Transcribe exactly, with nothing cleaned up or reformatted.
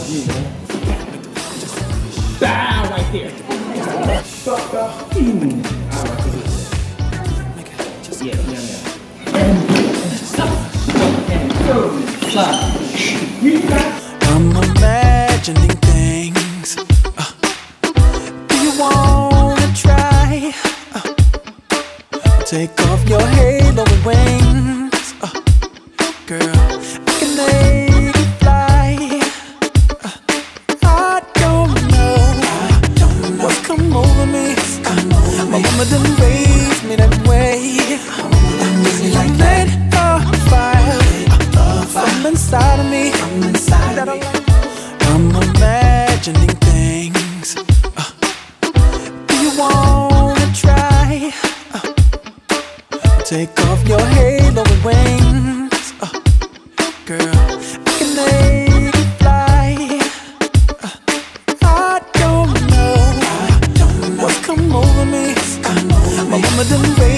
Bow right there. Mm. Yeah, yeah, yeah. And stop. And go. Slide. I'm imagining things. Uh, do you wanna try? Uh, take off your halo and wings. Uh, girl, I can make it fly. Uh, I don't know, I don't know what's come over me. Come over My me. Mama didn't raise me that way. Like that, a fire uh, from inside of me. From inside of me. I'm imagining things. Uh, do you wanna try? Uh, take off your halo and wings. Uh, girl, I can make it fly. Uh, I don't know, I don't know what's come over me. Come over My mama didn't raise